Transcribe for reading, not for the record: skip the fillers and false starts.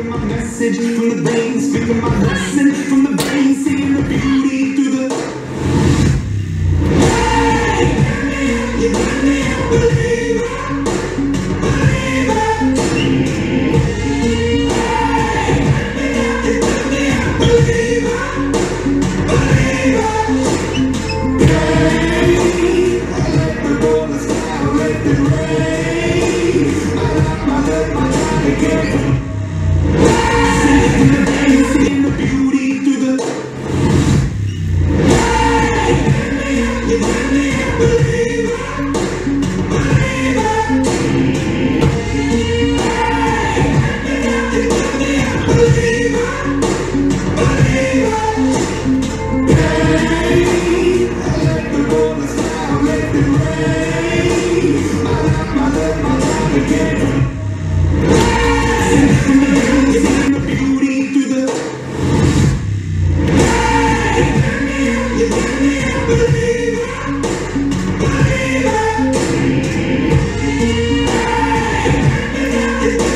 Speaking my message from the veins, speaking my lesson from the veins, seeing the beauty through the. Hey, you got me a believer, believer. Hey, you got me a believer, believer. Hey, I let the bullets fly, let it rain. I let my time again. Seeing the beauty through the. You got me a believer, believer. You got me a believer, believer. Hey, I let the bullets fly, let it rain. I let my time again. Seeing the beauty through the. You got me a believer, believer. You